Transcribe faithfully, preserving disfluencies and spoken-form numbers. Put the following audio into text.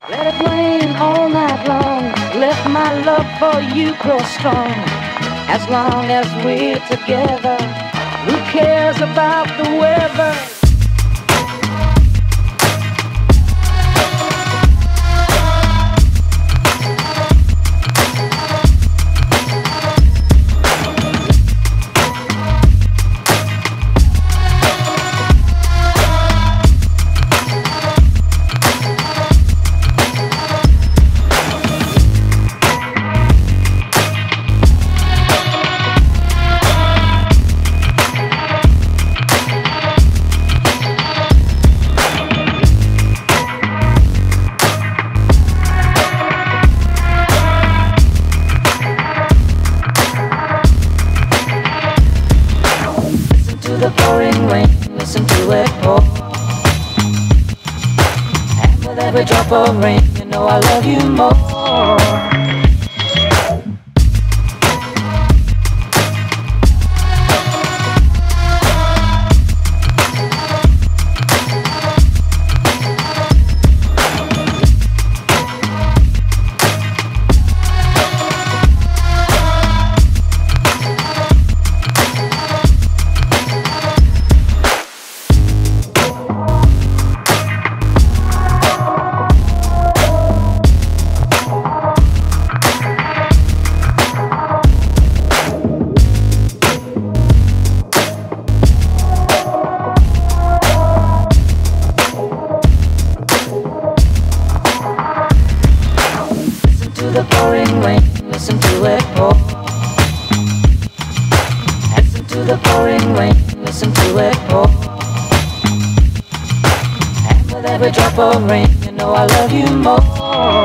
Let it rain all night long. Let my love for you grow strong. As long as we're together, who cares about the weather? The pouring rain, listen to it pour. And with every drop of rain, you know I love you more. The pouring rain, listen to it pour. Listen to the pouring rain, listen to it pour. And with every drop of rain, you know I love you more.